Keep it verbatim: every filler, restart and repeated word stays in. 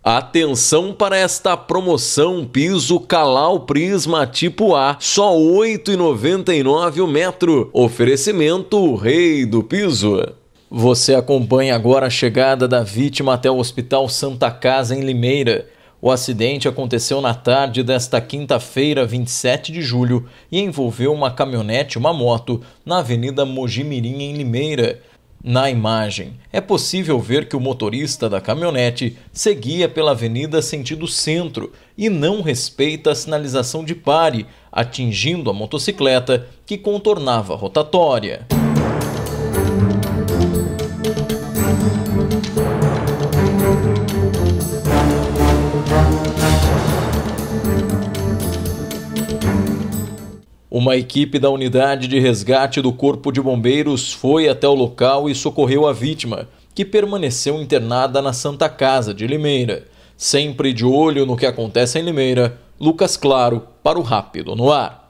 Atenção para esta promoção piso Calau Prisma tipo A, só oito reais e noventa e nove centavos o metro. Oferecimento Rei do Piso. Você acompanha agora a chegada da vítima até o Hospital Santa Casa em Limeira. O acidente aconteceu na tarde desta quinta-feira, vinte e sete de julho, e envolveu uma caminhonete e uma moto na Avenida Mojimirim, em Limeira. Na imagem, é possível ver que o motorista da caminhonete seguia pela avenida sentido centro e não respeita a sinalização de pare, atingindo a motocicleta que contornava a rotatória. Uma equipe da unidade de resgate do Corpo de Bombeiros foi até o local e socorreu a vítima, que permaneceu internada na Santa Casa de Limeira. Sempre de olho no que acontece em Limeira, Lucas Claro para o Rápido no Ar.